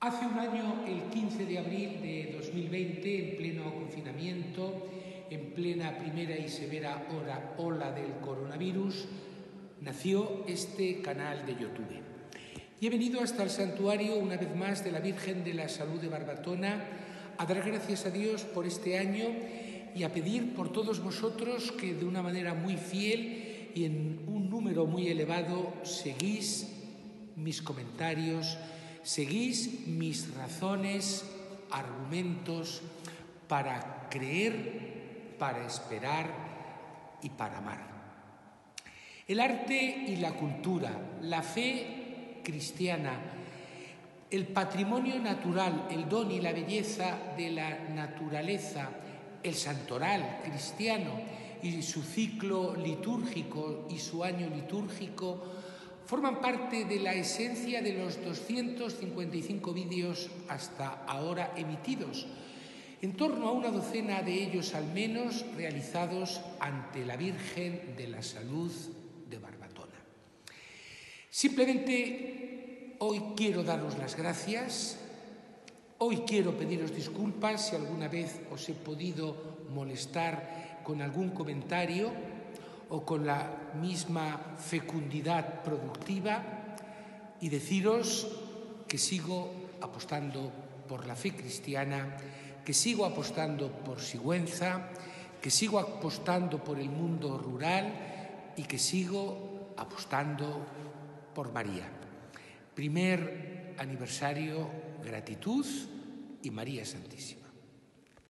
Hace un año, el 15 de abril de 2020, en pleno confinamiento, en plena primera y severa ola del coronavirus, nació este canal de YouTube. Y he venido hasta el santuario una vez más de la Virgen de la Salud de Barbatona a dar gracias a Dios por este año y a pedir por todos vosotros que de una manera muy fiel y en un número muy elevado seguís mis comentarios, seguís mis razones, argumentos para creer, para esperar y para amar. El arte y la cultura, la fe cristiana, el patrimonio natural, el don y la belleza de la naturaleza, el santoral cristiano y su ciclo litúrgico y su año litúrgico forman parte de la esencia de los 255 vídeos hasta ahora emitidos, en torno a una docena de ellos al menos realizados ante la Virgen de la Salud de Barbatona. Simplemente hoy quiero daros las gracias, hoy quiero pediros disculpas si alguna vez os he podido molestar con algún comentario o con la misma fecundidad productiva y deciros que sigo apostando por la fe cristiana, que sigo apostando por Sigüenza, que sigo apostando por el mundo rural y que sigo apostando por María. Primer aniversario, gratitud y María Santísima.